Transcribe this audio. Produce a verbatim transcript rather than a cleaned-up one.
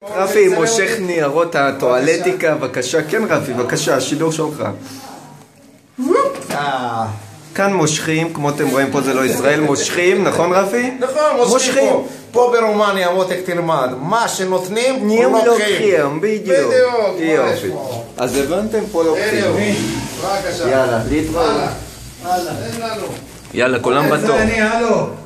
רפי מושך ניירות הטואלטיקה, בבקשה. כן רפי, בבקשה, השידור שלך. כאן מושכים, כמו אתם רואים פה זה לא ישראל, מושכים, נכון רפי? נכון, מושכים פה. פה ברומניה, מותק תלמד, מה שנותנים, לוקחים. בדיוק. יופי. אז הבנתם? פה לוקחים. יאללה, להתראות. יאללה, כולם בתור.